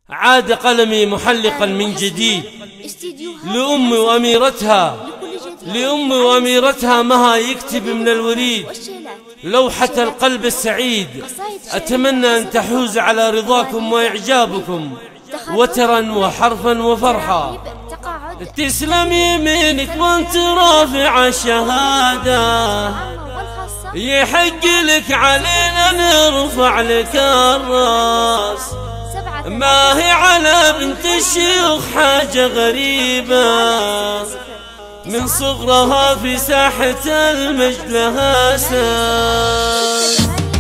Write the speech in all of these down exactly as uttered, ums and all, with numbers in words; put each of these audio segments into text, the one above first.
عاد قلمي محلقا من جديد لأمي وأميرتها لأمي وأميرتها مها يكتب من الوريد لوحة القلب السعيد. أتمنى أن تحوز على رضاكم وإعجابكم وترا وحرفا وفرحا. تسلم يمينك وانت رافع الشهادة، يحق لك علينا نرفع لك الراس. ما هي على بنت الشيوخ حاجة غريبة، من صغرها في ساحة المجد لها ساس.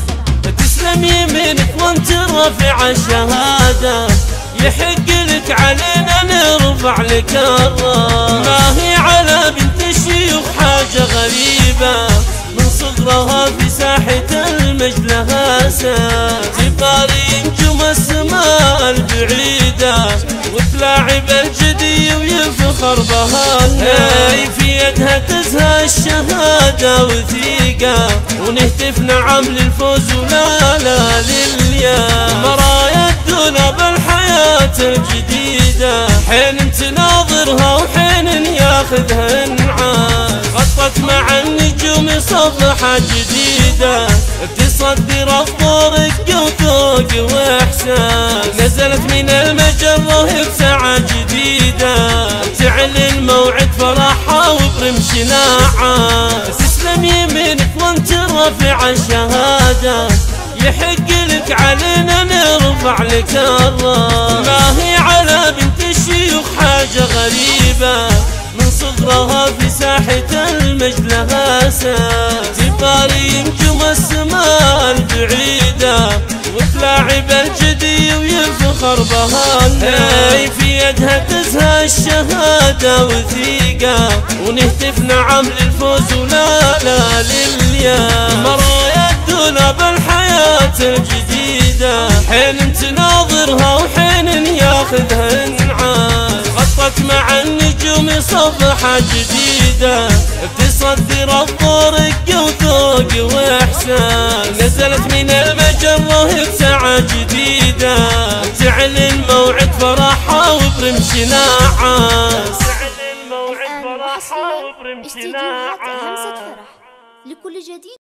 تسلم يمينك وانت رافع الشهادة، يحق لك علينا نرفع لك الراس. ما هي على بنت الشيوخ حاجة غريبة، من صغرها في ساحة المجد لها ساس. تباري نجوم السماء البعيدة، وتلاعب الجدي ويفخر بها. هاي في يدها تزهى الشهادة وثيقة، ونهتف نعم للفوز ولا لا للياس. مرايا الدنيا بالحياة الجديدة، حين تناظرها وحين ياخذها انعاس. غطت مع النجوم صفحة جديدة، تصدر الطرق وذوق واحساس. نزلت من المجرة بساعة جديدة، تعلن موعد فرحها وبرمش نعاس. تسلم يمينك وانت رافع الشهادة، يحق لك علينا نرفع لك الراس. ما هي على بنت الشيوخ حاجة غريبة، من صغرها في ساحة المجد لها ساس. تباري نجوم السماء البعيدة، وتلاعب الجدي ويفخر بها. هاي في يدها تزهى الشهادة وثيقة، ونهتف نعم للفوز ولا لا للياس. مرايا الدنيا بالحياة الجديدة، حين تناظرها وحين ياخذها انعاس. غطت مع النجوم صفحة جديدة، بتصدر الطرق وذوق واحساس. نزلت من المجرة بساعة جديدة، تعلن موعد فرحها وبرمش نعاس. تعلن موعد فرحها وبرمش نعاس. لكل جديد.